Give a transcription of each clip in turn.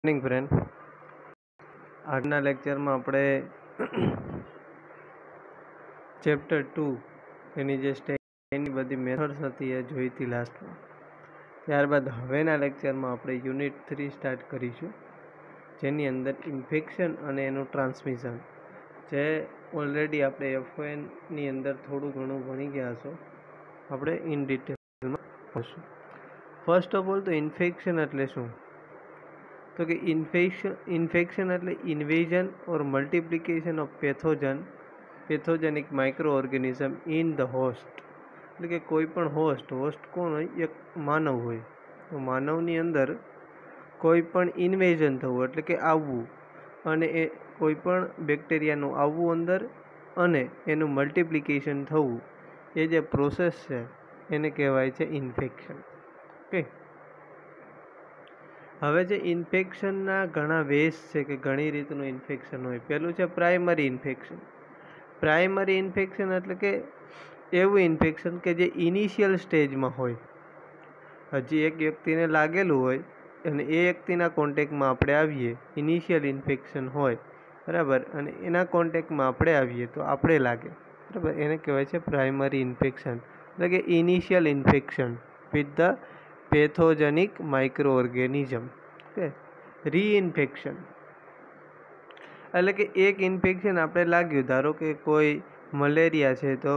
Morning friend, આજના લેક્ચરમાં આપણે ચેપ્ટર 2 એની જે એની બધી મેથડ્સ હતી એ જોઈ હતી લાસ્ટમાં. ત્યારબાદ હવેના લેક્ચરમાં આપણે યુનિટ 3 સ્ટાર્ટ કરીશું, જેની અંદર ઇન્ફેક્શન અને એનું ટ્રાન્સમિશન, જે ઓલરેડી આપણે એફઓએનની અંદર થોડું ઘણું ભણી ગયા છો. આપણે ઇન ડિટેલમાં ભણીશું. ફર્સ્ટ ઓફ ઓલ તો ઇન્ફેક્શન એટલે શું? તો કે ઇન્ફેક્શન એટલે invasion or multiplication of pathogenic micro organism in the host. એટલે કે કોઈ પણ હોસ્ટ કોણ હોય? એક માનવ હોય. તો માનવની અંદર કોઈ પણ ઇન્વેઝન થવું એટલે કે આવવું, અને એ કોઈ પણ બેક્ટેરિયાનું આવવું અંદર અને એનું મલ્ટિપ્લિકેશન થવું, એ જે પ્રોસેસ છે એને કહેવાય છે ઇન્ફેક્શન. ઓકે, હવે જે ઇન્ફેક્શનના ઘણા વેસ છે કે ઘણી રીતનું ઇન્ફેક્શન હોય. પહેલું છે પ્રાઇમરી ઇન્ફેક્શન. પ્રાઇમરી ઇન્ફેક્શન એટલે કે એવું ઇન્ફેક્શન કે જે ઇનિશિયલ સ્ટેજમાં હોય. હજી એક વ્યક્તિને લાગેલું હોય અને એ વ્યક્તિના કોન્ટેક્ટમાં આપણે આવીએ, ઇનિશિયલ ઇન્ફેક્શન હોય, બરાબર, અને એના કોન્ટેક્ટમાં આપણે આવીએ તો આપણે લાગે, બરાબર, એને કહેવાય છે પ્રાઇમરી ઇન્ફેક્શન. એટલે કે initial infection with the pathogenic micro organism. Okay, reinfection એટલે કે એક ઇન્ફેક્શન આપણે લાગ્યું, ધારો કે કોઈ મલેરિયા છે તો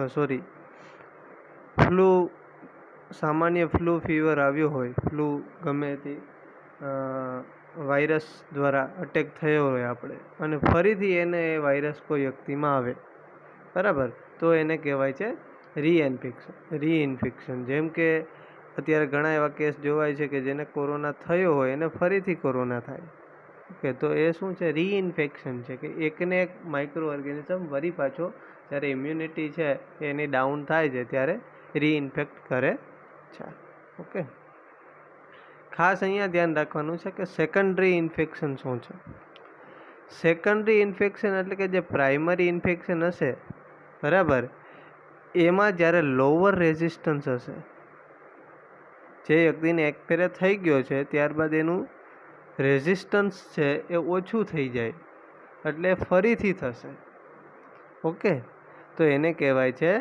સામાન્ય ફ્લૂ ફીવર આવ્યો હોય, ફ્લૂ ગમે તે વાયરસ દ્વારા અટેક થયો હોય આપણે, અને ફરીથી એને એ વાયરસ કોઈ વ્યક્તિમાં આવે, બરાબર, તો એને કહેવાય છે રીઇન્ફેક્શન. જેમ કે અત્યારે ઘણા એવા કેસ જોવાય છે કે જેને કોરોના થયો હોય એને ફરીથી કોરોના થાય. ઓકે, તો એ શું છે? રીઇન્ફેક્શન છે, કે એકને એક માઇક્રો ઓર્ગેનિઝમ વળી પાછો જ્યારે ઇમ્યુનિટી છે એની ડાઉન થાય છે ત્યારે રીઇન્ફેક્ટ કરે છે. ઓકે, ખાસ અહીંયા ધ્યાન રાખવાનું છે કે સેકન્ડરી ઇન્ફેક્શન શું છે. સેકન્ડરી ઇન્ફેક્શન એટલે કે જે પ્રાઇમરી ઇન્ફેક્શન હશે, બરાબર, એમાં જ્યારે લોઅર રેઝિસ્ટન્સ હશે, જે વ્યક્તિને એક ફેરે થઈ ગયો છે ત્યારબાદ એનું રેઝિસ્ટન્સ છે એ ઓછું થઈ જાય એટલે ફરીથી થશે. ઓકે, તો એને કહેવાય છે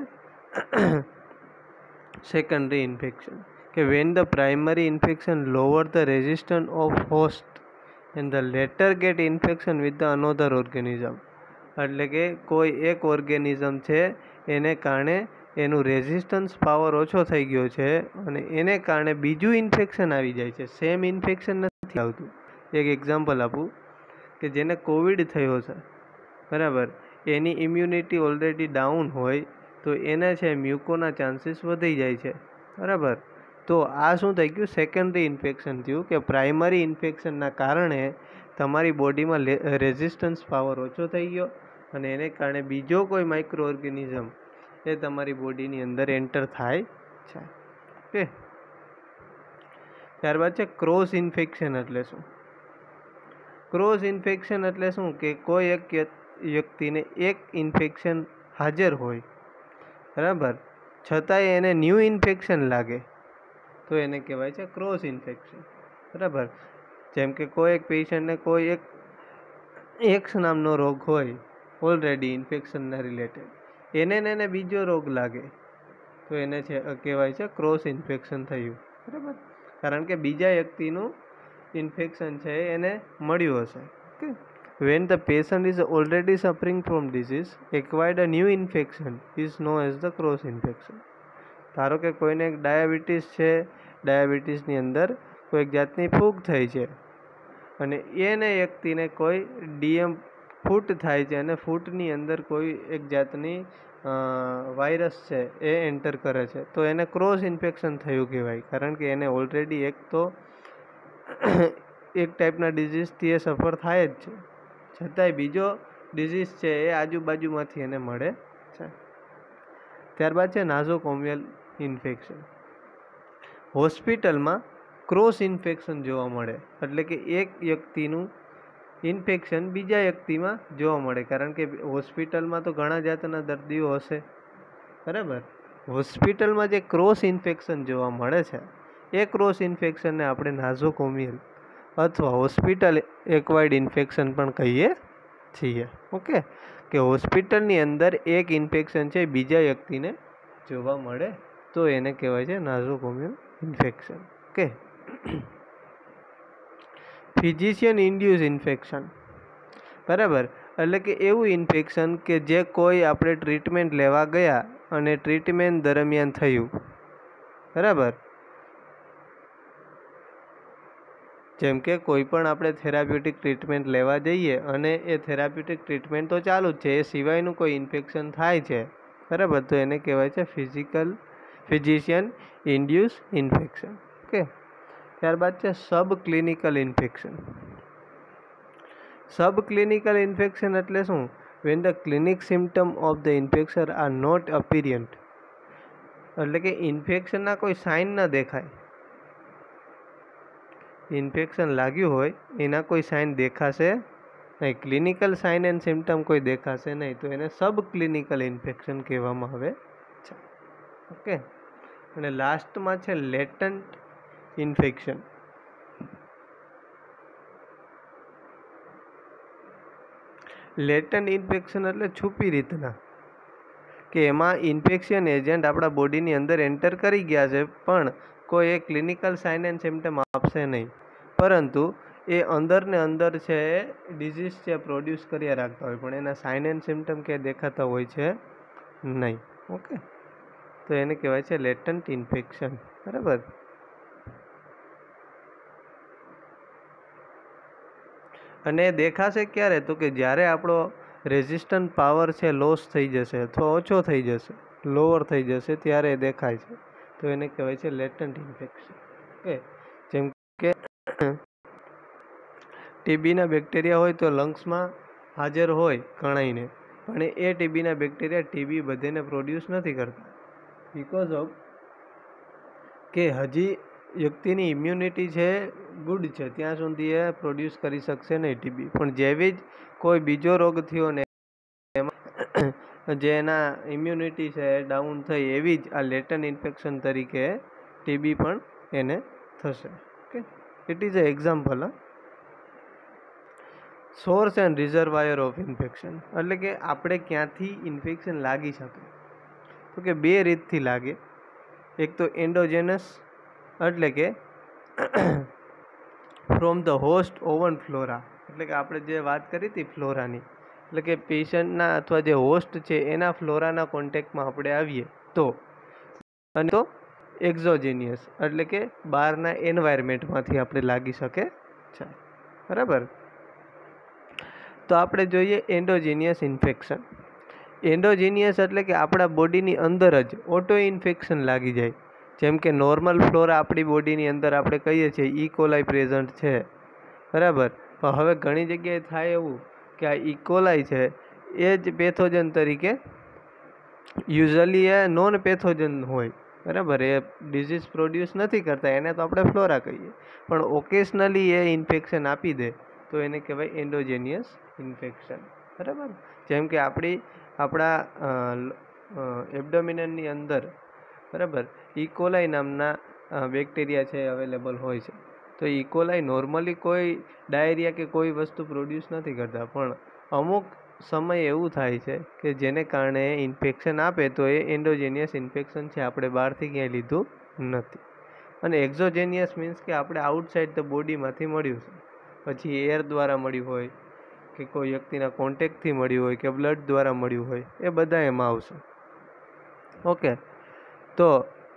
સેકન્ડરી ઇન્ફેક્શન. કે when the primary infection lower the resistance of host and the latter get infection with the another organism. એટલે કે કોઈ એક ઓર્ગેનિઝમ છે એને કારણે એનું રેઝિસ્ટન્સ પાવર ઓછો થઈ ગયો છે અને એને કારણે બીજું ઇન્ફેક્શન આવી જાય છે. સેમ ઇન્ફેક્શન નથી આવતું. એક એક્ઝામ્પલ આપું કે જેને કોવિડ થયો છે, બરાબર, એની ઇમ્યુનિટી ઓલરેડી ડાઉન હોય તો એને છે મ્યુકોના ચાન્સીસ વધી જાય છે, બરાબર. તો આ શું થઈ ગયું? સેકન્ડરી ઇન્ફેક્શન થયું, કે પ્રાઇમરી ઇન્ફેક્શનના કારણે તમારી બોડીમાં રેઝિસ્ટન્સ પાવર ઓછો થઈ ગયો અને એને કારણે બીજો કોઈ માઇક્રો ઓર્ગેનિઝમ એ તમારી બોડીની અંદર એન્ટર થાય છે. ઓકે, ત્યારબાદ છે ક્રોસ ઇન્ફેક્શન. એટલે શું? ક્રોસ ઇન્ફેક્શન એટલે શું? કે કોઈ એક વ્યક્તિને એક ઇન્ફેક્શન હાજર હોય, બરાબર, છતાંય એને ન્યૂ ઇન્ફેક્શન લાગે તો એને કહેવાય છે ક્રોસ ઇન્ફેક્શન, બરાબર. જેમ કે કોઈ એક પેશન્ટને કોઈ એક એક્સ નામનો રોગ હોય ઓલરેડી ઇન્ફેક્શનના રિલેટેડ, એને બીજો રોગ લાગે તો એને કહેવાય છે ક્રોસ ઇન્ફેક્શન થયું, બરાબર, કારણ કે બીજા વ્યક્તિનું ઇન્ફેક્શન છે એને મળ્યું હશે. Okay, when the patient is already suffering from disease, acquired a new infection is known as the cross infection. ધારો કે કોઈને ડાયાબિટીસ છે, ડાયાબિટીસની અંદર કોઈક જાતની ફૂગ થઈ છે અને એને વ્યક્તિને કોઈ ફૂટ થાય છે અને ફૂટની અંદર કોઈ એક જાતની વાયરસ છે એ એન્ટર કરે છે તો એને ક્રોસ ઇન્ફેક્શન થયું કહેવાય, કારણ કે એને ઓલરેડી એક તો એક ટાઈપના ડિઝીઝથી એ સફર થાય જ છે, છતાંય બીજો ડિઝીઝ છે એ આજુબાજુમાંથી એને મળે છે. ત્યારબાદ છે નાઝોકોમિયલ ઇન્ફેક્શન. હોસ્પિટલમાં ક્રોસ ઇન્ફેક્શન જોવા મળે, એટલે કે એક વ્યક્તિનું ઇન્ફેક્શન બીજા વ્યક્તિમાં જોવા મળે, કારણ કે હોસ્પિટલમાં તો ઘણા જાતના દર્દીઓ હશે, બરાબર. હોસ્પિટલમાં જે ક્રોસ ઇન્ફેક્શન જોવા મળે છે એ ક્રોસ ઇન્ફેક્શનને આપણે નાઝોકોમિયલ અથવા હોસ્પિટલ એક્વાયર્ડ ઇન્ફેક્શન પણ કહીએ છીએ. ઓકે, કે હોસ્પિટલની અંદર એક ઇન્ફેક્શન છે બીજા વ્યક્તિને જોવા મળે તો એને કહેવાય છે nosocomial infection. Okay, physician induce infection, બરાબર, એટલે કે એવું ઇન્ફેક્શન કે જે કોઈ આપણે ટ્રીટમેન્ટ લેવા ગયા અને ટ્રીટમેન્ટ દરમિયાન થયું, બરાબર. જેમ કે કોઈ પણ આપણે થેરાપ્યુટિક ટ્રીટમેન્ટ લેવા જઈએ અને એ થેરાપ્યુટિક ટ્રીટમેન્ટ તો ચાલુ જ છે, એ સિવાયનું કોઈ ઇન્ફેક્શન થાય છે, બરાબર, તો એને કહેવાય છે ફિઝિશિયન ઇન્ડ્યુસ ઇન્ફેક્શન. ઓકે, ત્યારબાદ છે sub clinical infection. Sub clinical infection એટલે શું? When the clinic symptom of the infection are not apparent, એટલે કે ઇન્ફેક્શનના કોઈ સાઇન ન દેખાય. ઇન્ફેક્શન લાગ્યું હોય એના કોઈ સાઇન દેખાશે નહીં, ક્લિનિકલ સાઇન એન્ડ સિમ્ટમ કોઈ દેખાશે નહીં, તો એને સબ ક્લિનિકલ ઇન્ફેક્શન કહેવામાં આવે છે. ઓકે, અને લાસ્ટમાં છે લેટન્ટ ઇન્ફેક્શન. લેટન્ટ ઇન્ફેક્શન એટલે છુપી રીતના, કે એમાં ઇન્ફેક્શન એજન્ટ આપણા બોડીની અંદર એન્ટર કરી ગયા છે પણ કોઈ એ ક્લિનિકલ સાઇન એન્ડ સિમ્ટમ આપશે નહીં, પરંતુ એ અંદર ને અંદર છે ડિઝીઝ છે પ્રોડ્યુસ કર્યા રાખતા હોય પણ એના સાઇન એન્ડ સિમ્ટમ કે દેખાતા હોય છે નહીં. ઓકે, તો એને કહેવાય છે લેટન્ટ ઇન્ફેક્શન, બરાબર. અને એ દેખાશે ક્યારે? તો કે જ્યારે આપણો રેઝિસ્ટન્ટ પાવર છે લોસ થઈ જશે અથવા ઓછો થઈ જશે, લોઅર થઈ જશે, ત્યારે એ દેખાય છે, તો એને કહેવાય છે લેટન્ટ ઇન્ફેક્શન. ઓકે, જેમ કે ટીબીના બેક્ટેરિયા હોય તો લંગ્સમાં હાજર હોય કણાઈને, પણ એ ટીબીના બેક્ટેરિયા ટીબી બધેને પ્રોડ્યુસ નથી કરતા, બિકોઝ ઓફ કે હજી વ્યક્તિની ઇમ્યુનિટી છે ગુડ છે, ત્યાં સુધી એ પ્રોડ્યુસ કરી શકશે નહીં ટીબી. પણ જેવી જ કોઈ બીજો રોગ થયો ને એમાં જે એના ઇમ્યુનિટી છે ડાઉન થઈ, એવી જ આ લેટન્ટ ઇન્ફેક્શન તરીકે ટીબી પણ એને થશે. Okay, it is a example. Source and reservoir of infection, એટલે કે આપણે ક્યાંથી ઇન્ફેક્શન લાગી શકે? તો કે બે રીતથી લાગે. એક તો એન્ડોજેનસ, એટલે કે from the host own flora, એટલે કે આપણે જે વાત કરી હતી ફ્લોરાની, એટલે કે પેશન્ટના અથવા જે હોસ્ટ છે એના ફ્લોરાના કોન્ટેક્ટમાં આપણે આવીએ તો. અને તો એક્ઝોજેનિયસ, એટલે કે બહારના એન્વાયરમેન્ટમાંથી આપણે લાગી શકે છે, બરાબર. તો આપણે જોઈએ એન્ડોજેનિયસ ઇન્ફેક્શન. એન્ડોજેનિયસ એટલે કે આપણા બોડીની અંદર જ ઓટો ઇન્ફેક્શન લાગી જાય. જેમ કે નોર્મલ ફ્લોરા આપણી બોડીની અંદર આપણે કહીએ છીએ ઇકોલાઈ પ્રેઝન્ટ છે, બરાબર, પણ હવે ઘણી જગ્યાએ થાય એવું કે આ ઇકોલાઈ છે એ જ પેથોજન તરીકે યુઝલી એ નોન પેથોજન હોય, બરાબર, એ ડિઝીઝ પ્રોડ્યુસ નથી કરતા, એને તો આપણે ફ્લોરા કહીએ, પણ ઓકેશનલી એ ઇન્ફેક્શન આપી દે તો એને કહેવાય એન્ડોજેનિયસ ઇન્ફેક્શન, બરાબર. જેમ કે આપણા એબ્ડોમિનની અંદર, બરાબર, ઇકોલાઈ નામના બેક્ટેરિયા છે અવેલેબલ હોય છે. તો ઇકોલાઈ નોર્મલી કોઈ ડાયરિયા કે કોઈ વસ્તુ પ્રોડ્યુસ નથી કરતા, પણ અમુક સમય એવું થાય છે કે જેને કારણે ઇન્ફેક્શન આપે તો એ એન્ડોજેનિયસ ઇન્ફેક્શન છે, આપણે બહારથી ક્યાંય લીધું નથી. અને એક્ઝોજેનિયસ મીન્સ કે આપણે આઉટસાઇડ ધ બોડીમાંથી મળ્યું છે, પછી એર દ્વારા મળ્યું હોય કે કોઈ વ્યક્તિના કોન્ટેક્ટથી મળ્યું હોય કે બ્લડ દ્વારા મળ્યું હોય, એ બધા એમાં આવશે. ઓકે, તો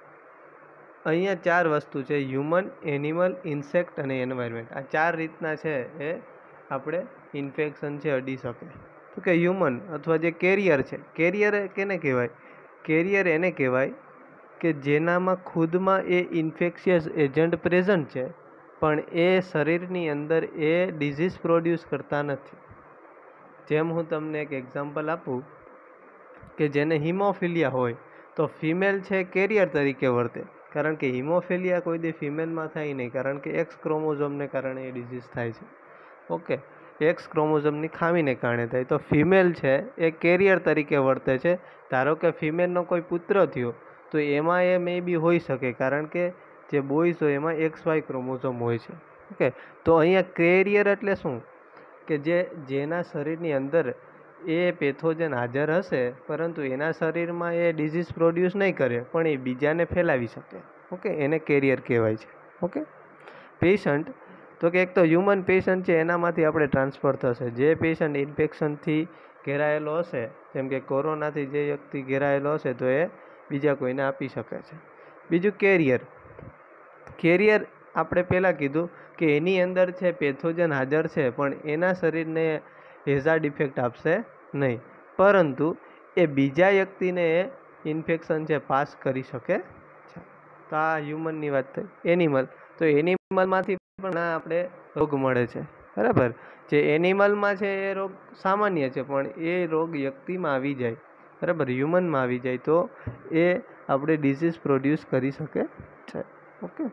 અહીંયા ચાર વસ્તુ છે: હ્યુમન, એનિમલ, ઇન્સેક્ટ અને એન્વાયરમેન્ટ. આ ચાર રીતના છે એ આપણે ઇન્ફેક્શન છે અડી શકે. તો કે હ્યુમન અથવા જે કેરિયર છે, કેરિયર કેને કહેવાય? કેરિયર એને કહેવાય કે જેનામાં ખુદમાં એ ઇન્ફેક્શિયસ એજન્ટ પ્રેઝન્ટ છે પણ એ શરીરની અંદર એ ડિઝીઝ પ્રોડ્યુસ કરતા નથી. જેમ હું તમને એક એક્ઝામ્પલ આપું કે જેને હિમોફિલિયા હોય તો ફિમેલ છે કેરિયર તરીકે વર્તે, કારણ કે હિમોફિલિયા કોઈ દી ફિમેલમાં થાય નહીં, કારણ કે એક્સ ક્રોમોઝોમને કારણે એ ડિઝીઝ થાય છે. ઓકે, એક્સ ક્રોમોઝોમની ખામીને કારણે થાય. તો ફિમેલ છે એ કેરિયર તરીકે વર્તે છે. ધારો કે ફિમેલનો કોઈ પુત્ર થયો તો એમાં એ મે બી હોઈ શકે, કારણ કે જે બોયઝ હોય એમાં XY ક્રોમોઝોમ હોય છે, ઓકે, તો અહીંયા કેરિયર એટલે શું કે જેના શરીરની અંદર એ પેથોજન હાજર હશે, પરંતુ એના શરીરમાં એ ડિઝીઝ પ્રોડ્યુસ નહીં કરે, પણ એ બીજાને ફેલાવી શકે. ઓકે, એને કેરિયર કહેવાય છે. ઓકે, પેશન્ટ તો કે એક તો હ્યુમન પેશન્ટ છે, એનામાંથી આપણે ટ્રાન્સફર થશે. જે પેશન્ટ ઇન્ફેક્શનથી ઘેરાયેલો હશે, જેમ કે કોરોનાથી જે વ્યક્તિ ઘેરાયેલો હશે, તો એ બીજા કોઈને આપી શકે છે. બીજું કેરિયર આપણે પહેલાં કીધું કે એની અંદર છે પેથોજન હાજર છે, પણ એના શરીરને હેઝાર્ડ ઇફેક્ટ આપશે નહીં, પરંતુ એ બીજા વ્યક્તિને ઇન્ફેક્શન છે પાસ કરી શકે છે. તો આ હ્યુમનની વાત થઈ. એનિમલ, તો એનિમલમાંથી પણ આપણે રોગ મળે છે. બરાબર, જે એનિમલમાં છે એ રોગ સામાન્ય છે, પણ એ રોગ વ્યક્તિમાં આવી જાય, બરાબર, હ્યુમનમાં આવી જાય, તો એ આપણે ડિઝીઝ પ્રોડ્યુસ કરી શકે છે. ઓકે,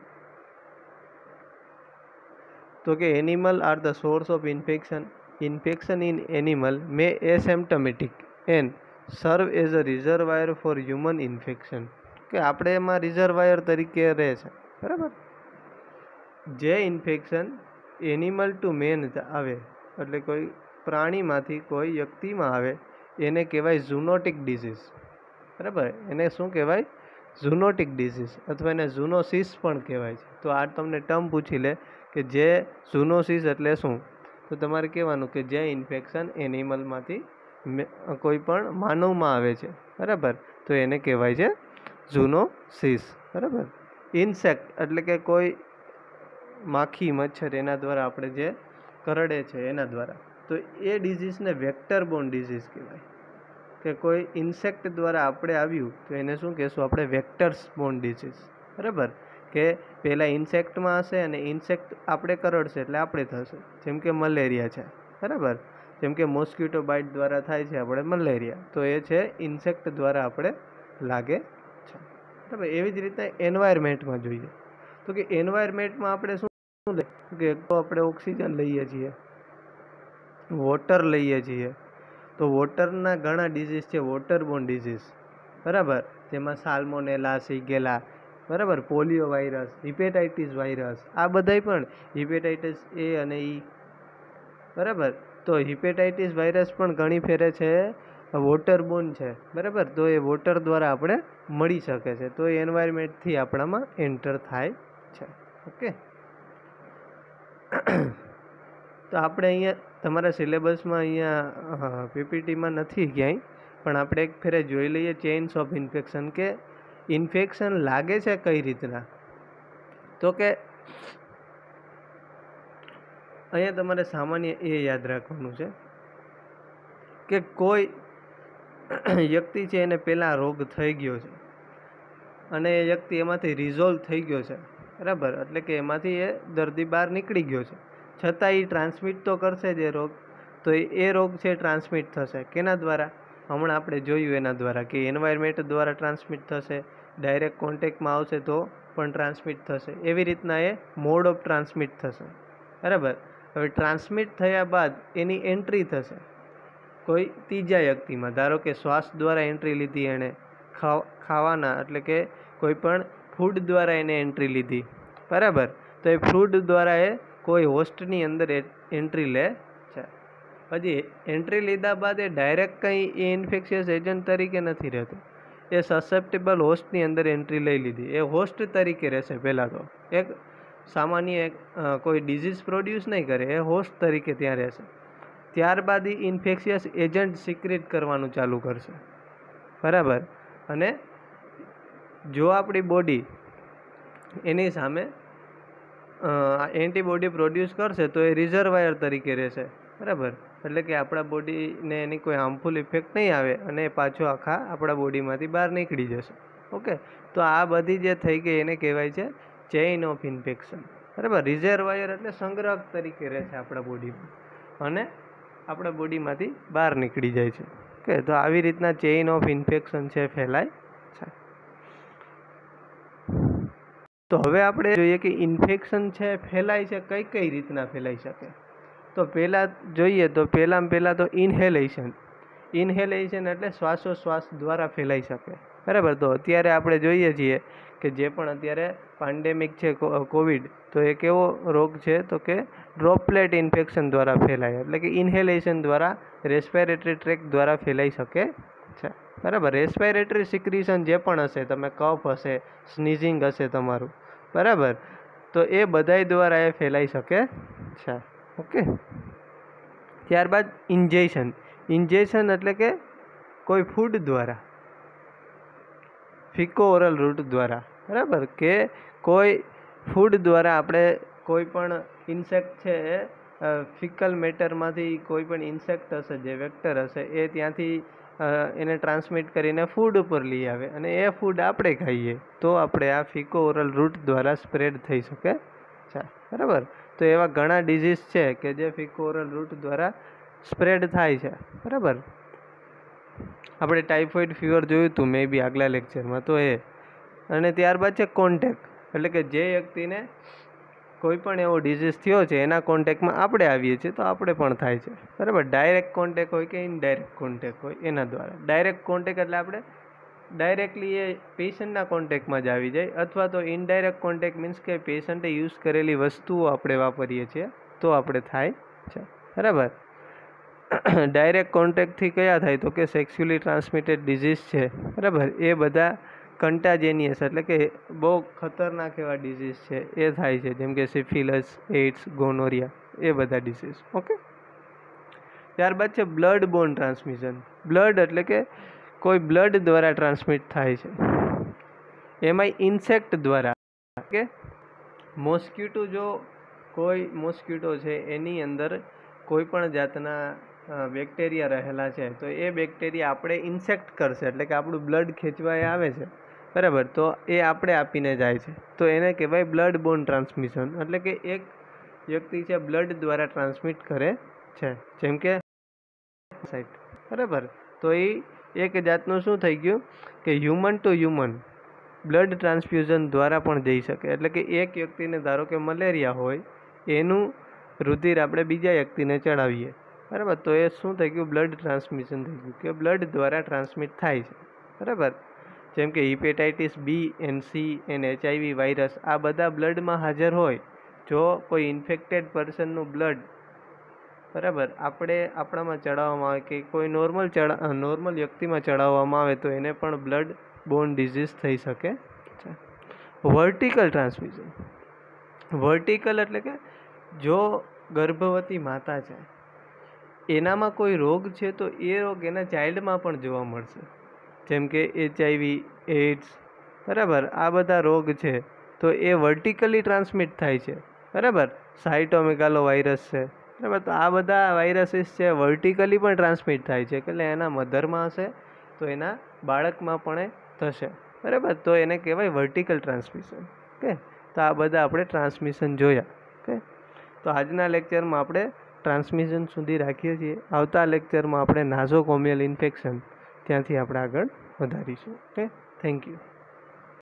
તો કે animal are the source of infection. Infection in animal may asymptomatic and serve as a reservoir for human infection. કે આપણે એમાં રિઝર્વાયર તરીકે રહે છે. બરાબર, જે ઇન્ફેક્શન એનિમલ ટુ મેન આવે, એટલે કોઈ પ્રાણીમાંથી કોઈ વ્યક્તિમાં આવે, એને કહેવાય ઝૂનોટિક ડિઝીઝ. બરાબર, એને શું કહેવાય? ઝૂનોટિક ડિઝીઝ, અથવા એને ઝૂનોસિસ પણ કહેવાય છે. તો આ તમને ટર્મ પૂછી લે કે જે ઝૂનોસિસ એટલે શું, તો તમારે કહેવાનું કે જે ઇન્ફેક્શન એનિમલમાંથી કોઈ પણ માનવમાં આવે છે, બરાબર, તો એને કહેવાય છે ઝૂનોસિસ. બરાબર, ઇન્સેક્ટ એટલે કે કોઈ માખી, મચ્છર, એના દ્વારા આપણે જે કરડે છે એના દ્વારા, તો એ ડિઝીઝને વેક્ટર બોર્ન ડિઝીઝ કહેવાય. કે કોઈ ઇન્સેક્ટ દ્વારા આપણે આવ્યું, તો એને શું કહેશું આપણે? Vectors borne disease. બરાબર, કે પહેલાં ઇન્સેક્ટમાં હશે અને ઇન્સેક્ટ આપણે કરડશે એટલે આપણે થશે. જેમ કે મલેરિયા છે, બરાબર, જેમ કે મોસ્કિટો બાઇટ દ્વારા થાય છે આપણે મલેરિયા, તો એ છે ઇન્સેક્ટ દ્વારા આપણે લાગે છે. બરાબર, એવી જ રીતે એન્વાયરમેન્ટમાં જોઈએ તો કે એન્વાયરમેન્ટમાં આપણે શું લે કે આપણે ઓક્સિજન લઈએ છીએ, વોટર લઈએ છીએ, તો વોટરના ઘણા ડિઝીઝ છે, વોટરબોર્ન ડિઝીઝ. બરાબર, જેમાં સાલ્મોનેલા, શિગેલા, બરાબર, પોલિયો વાયરસ, હિપેટાઇટિસ વાયરસ, આ બધાય પણ હિપેટાઇટિસ એ અને ઈ. બરાબર, તો હિપેટાઇટિસ વાયરસ પણ ઘણી ફેરે છે વોટરબોર્ન છે. બરાબર, તો એ વોટર દ્વારા આપણે મળી શકે છે, તો એ એન્વાયરમેન્ટથી આપણામાં એન્ટર થાય છે. ઓકે, તો આપણે અહીંયા તમારા સિલેબસમાં અહીંયા પીપીટીમાં નથી ક્યાંય, પણ આપણે એક ફેરે જોઈ લઈએ ચેઇન્સ ઓફ ઇન્ફેક્શન, કે ઇન્ફેક્શન લાગે છે કઈ રીતના. તો કે અહીંયા તમારે સામાન્ય એ યાદ રાખવાનું છે કે કોઈ વ્યક્તિ છે એને પહેલાં રોગ થઈ ગયો છે અને એ વ્યક્તિ એમાંથી રિઝોલ્વ થઈ ગયો છે. બરાબર, એટલે કે એમાંથી એ દર્દી બહાર નીકળી ગયો છે, છતાં એ ટ્રાન્સમિટ તો કરશે જ એ રોગ. તો એ રોગ છે ટ્રાન્સમિટ થશે કેના દ્વારા? હમણાં આપણે જોયું એના દ્વારા કે એન્વાયરમેન્ટ દ્વારા ટ્રાન્સમિટ થશે, ડાયરેક્ટ કોન્ટેક્ટમાં આવશે તો પણ ટ્રાન્સમિટ થશે. એવી રીતના એ મોડ ઓફ ટ્રાન્સમિટ થશે. બરાબર, હવે ટ્રાન્સમિટ થયા બાદ એની એન્ટ્રી થશે કોઈ ત્રીજા વ્યક્તિમાં. ધારો કે શ્વાસ દ્વારા એન્ટ્રી લીધી એણે, ખાવાના એટલે કે કોઈ પણ ફૂડ દ્વારા એને એન્ટ્રી લીધી. બરાબર, તો એ ફૂડ દ્વારા એ કોઈ હોસ્ટની અંદર એન્ટ્રી લે છે. હજી એન્ટ્રી લીધા બાદ એ ડાયરેક્ટ કંઈ એ ઇન્ફેક્શિયસ એજન્ટ તરીકે નથી રહેતો, એ સસેપ્ટેબલ હોસ્ટની અંદર એન્ટ્રી લઈ લીધી, એ હોસ્ટ તરીકે રહેશે. પહેલાં તો એક સામાન્ય કોઈ ડિઝીઝ પ્રોડ્યુસ નહીં કરે, એ હોસ્ટ તરીકે ત્યાં રહેશે. ત્યારબાદ એ ઇન્ફેક્શિયસ એજન્ટ સિક્રેટ કરવાનું ચાલુ કરશે. બરાબર, અને જો આપણી બોડી એની સામે એન્ટીબોડી પ્રોડ્યુસ કરશે તો એ રિઝર્વાયર તરીકે રહેશે. બરાબર, એટલે કે આપણા બોડીને એની કોઈ હાર્મફુલ ઇફેક્ટ નહીં આવે અને એ પાછો આખા આપણા બોડીમાંથી બહાર નીકળી જશે. ઓકે, તો આ બધી જે થઈ ગઈ એને કહેવાય છે ચેઇન ઓફ ઇન્ફેક્શન. બરાબર, રિઝર્વાયર એટલે સંગ્રહક તરીકે રહે છે આપણા બોડીમાં અને આપણા બોડીમાંથી બહાર નીકળી જાય છે. ઓકે, તો આવી રીતના ચેઇન ઓફ ઇન્ફેક્શન છે ફેલાય છે. તો હવે આપણે જોઈએ કે ઇન્ફેક્શન છે ફેલાય છે કઈ કઈ રીતના ફેલાઈ શકે. તો પહેલાં જોઈએ તો પહેલાં તો ઇન્હેલેશન એટલે શ્વાસોશ્વાસ દ્વારા ફેલાઈ શકે. બરાબર, તો અત્યારે આપણે જોઈએ છીએ કે જે પણ અત્યારે પેન્ડેમિક છે કોવિડ, તો એ કેવો રોગ છે તો કે ડ્રોપલેટ ઇન્ફેક્શન દ્વારા ફેલાય, એટલે કે ઇન્હેલેશન દ્વારા રેસ્પિરેટરી ટ્રેક દ્વારા ફેલાઈ શકે છે, બરાબર. રેસ્પિરેટરી સિક્રિશન જે પણ હશે, તમે કફ હશે, સ્નીઝિંગ હશે તમારું, બરાબર, તો એ બધાય દ્વારા એ ફેલાઈ શકે છે. ઓકે. ત્યારબાદ ઇન્જેક્શન એટલે કે કોઈ ફૂડ દ્વારા, ફિકો ઓરલ રૂટ દ્વારા, બરાબર, કે કોઈ ફૂડ દ્વારા આપણે કોઈ પણ ઇન્સેક્ટ છે ફિકલ મેટરમાંથી કોઈ પણ ઇન્સેક્ટ હશે, જે વેક્ટર હશે, એ ત્યાંથી એને ટ્રાન્સમિટ કરીને ફૂડ ઉપર લઈ આવે અને એ ફૂડ આપણે ખાઈએ તો આપણે આ ફિકો ઓરલ રૂટ દ્વારા સ્પ્રેડ થઈ શકે છે, બરાબર. તો એવા ઘણા ડિઝીઝ છે કે જે ફિકો ઓરલ રૂટ દ્વારા સ્પ્રેડ થાય છે, બરાબર. આપણે ટાઇફોઇડ ફીવર જોયું હતું મે બી આગલા લેક્ચરમાં, તો એ. અને ત્યારબાદ છે કોન્ટેક્ટ, એટલે કે જે વ્યક્તિને કોઈ પણ એવો ડિઝીઝ થયો છે એના કોન્ટેક્ટમાં આપણે આવીએ છીએ તો આપણે પણ થાય છે, બરાબર. ડાયરેક્ટ કોન્ટેક્ટ હોય કે ઇનડાયરેક્ટ કોન્ટેક્ટ હોય એના દ્વારા. ડાયરેક્ટ કોન્ટેક્ટ એટલે આપણે ડાયરેક્ટલી એ પેશન્ટના કોન્ટેક્ટમાં જ આવી જાય, અથવા તો ઇનડાયરેક્ટ કોન્ટેક્ટ મીન્સ કે પેશન્ટે યુઝ કરેલી વસ્તુઓ આપણે વાપરીએ છીએ તો આપણે થાય છે, બરાબર. ડાયરેક્ટ કોન્ટેક્ટથી કયા થાય તો કે સેક્સ્યુઅલી ટ્રાન્સમિટેડ ડિઝીઝ છે, બરાબર, એ બધા કન્ટાજેનિયસ એટલે કે બહુ ખતરનાક એવા ડિઝીઝ છે એ થાય છે, જેમ કે સિફિલસ, એઇડ્સ, ગોનોરિયા, એ બધા ડિઝીઝ. ઓકે. ત્યારબાદ છે બ્લડ બોર્ન ટ્રાન્સમિશન. બ્લડ એટલે કે કોઈ બ્લડ દ્વારા ટ્રાન્સમિટ થાય છે, એમાંય ઇન્સેક્ટ દ્વારા, કે મોસ્કિટો, જો કોઈ મોસ્કિટો છે એની અંદર કોઈ પણ જાતના બેક્ટેરિયા રહેલા છે તો એ બેક્ટેરિયા આપણે ઇન્સેક્ટ કરશે, એટલે કે આપણું બ્લડ ખેંચવા એ આવે છે, બરાબર, તો એ આપણે આપીને જાય છે, તો એને કહેવાય બ્લડ બોર્ન ટ્રાન્સમિશન. એટલે કે એક વ્યક્તિ છે બ્લડ દ્વારા ટ્રાન્સમિટ કરે છે, જેમ કે બરાબર. તો એ એક જાતનું શું થઈ ગયું કે human to human blood transfusion દ્વારા પણ જઈ શકે, એટલે કે એક વ્યક્તિને ધારો કે મલેરિયા હોય, એનું રુધિર આપણે બીજા વ્યક્તિને ચડાવીએ, બરાબર, તો એ શું થઈ ગયું બ્લડ ટ્રાન્સમિશન થઈ ગયું, કે બ્લડ દ્વારા ટ્રાન્સમિટ થાય છે, બરાબર. જેમ કે hepatitis B and C and HIV virus, આ બધા બ્લડમાં હાજર હોય. જો કોઈ ઇન્ફેક્ટેડ પર્સનનું બ્લડ, બરાબર, આપણામાં ચડાવવામાં આવે કે કોઈ નોર્મલ વ્યક્તિમાં ચડાવવામાં આવે તો એને પણ બ્લડ બોર્ન ડિઝીઝ થઈ શકે છે. Vertical transmission. વર્ટિકલ એટલે કે જો ગર્ભવતી માતા છે એનામાં કોઈ રોગ છે તો એ રોગ એના ચાઇલ્ડમાં પણ જોવા મળશે, જેમ કે HIV, એઇડ્સ, બરાબર, આ બધા રોગ છે તો એ વર્ટિકલી ટ્રાન્સમિટ થાય છે, બરાબર. સાયટોમેગાલો વાયરસ છે, બરાબર, તો આ બધા વાયરસીસ છે વર્ટિકલી પણ ટ્રાન્સમિટ થાય છે, એટલે એના મધરમાં હશે તો એના બાળકમાં પણ થશે, બરાબર, તો એને કહેવાય વર્ટિકલ ટ્રાન્સમિશન. ઓકે. તો આ બધા આપણે ટ્રાન્સમિશન જોયા. ઓકે. તો આજના લેક્ચરમાં આપણે ટ્રાન્સમિશન સુધી રાખીએ છીએ. આવતા લેક્ચરમાં આપણે નાઝોકોમિયલ ઇન્ફેક્શન ત્યાંથી આપણે આગળ વધારીશું. ઓકે. Thank you.